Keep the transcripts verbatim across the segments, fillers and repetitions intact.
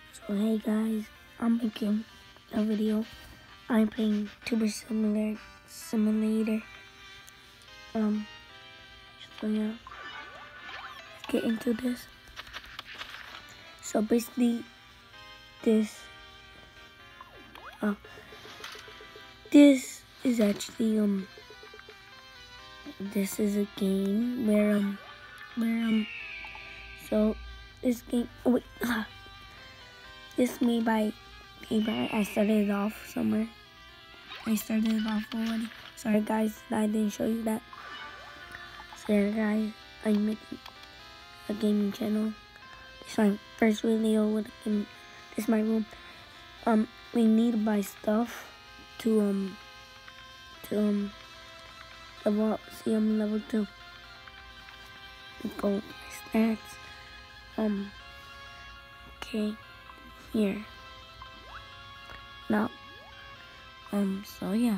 So hey guys, I'm making a video. I'm playing Tuber Simulator. Simulator. Um. So yeah, let's get into this. So basically, this. Uh, this is actually um. This is a game where um, where um. So this game. Oh wait. Uh, this made by. Made by. I started it off somewhere. I started it off already. Sorry guys, I didn't show you that. So yeah guys, I'm making a gaming channel. It's my first video with a game. This is my room. Um, we need to buy stuff to um to um level up. See, I'm level two. Go with my stats. Um. Okay. Here. Now. Um. So yeah.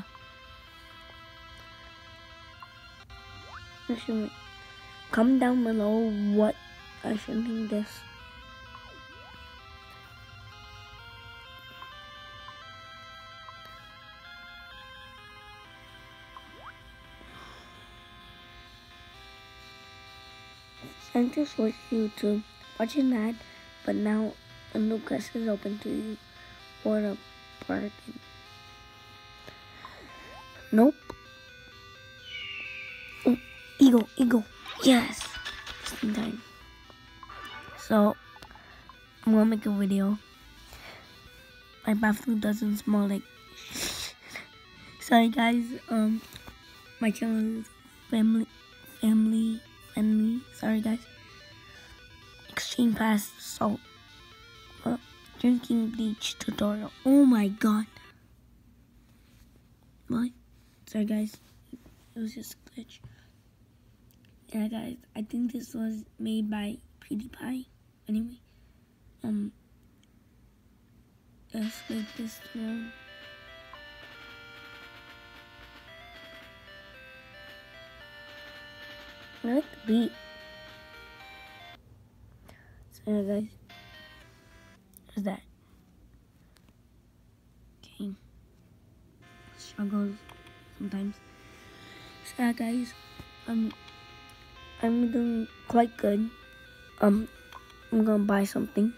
Comment down below what I should name this. I just switched YouTube, watching that, but now a new quest is open to you for the park. Nope. Oh, eagle, eagle. Yes. Same time. So I'm gonna make a video. My bathroom doesn't smell like. Sorry guys. Um, my channel is family, family friendly. Sorry guys. Extreme Pass Salt. Uh, drinking bleach tutorial. Oh my god. What? Sorry guys. It was just a glitch. Yeah guys, I think this was made by PewDiePie. Anyway. Um. Let's make this one. I like the beat. So yeah guys. What's that? Okay. Struggles sometimes. So yeah guys. Um I'm doing quite good. Um I'm gonna buy something.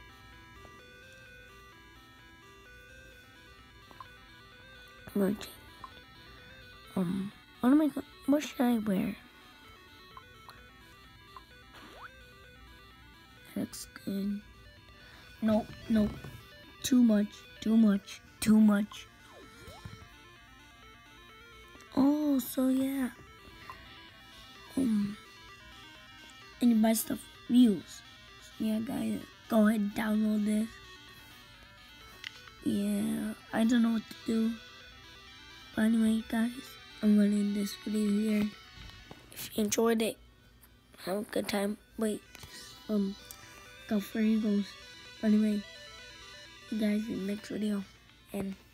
I'm gonna change. Um what am I gonna what should I wear? That looks good. Nope, nope. Too much, too much, too much. Oh, so yeah. Um, and you buy stuff views. So yeah, guys, go ahead and download this. Yeah, I don't know what to do. But anyway, guys, I'm gonna end this video here. If you enjoyed it, have a good time. Wait, um, go for Eagles. But anyway, you guys in the next video, and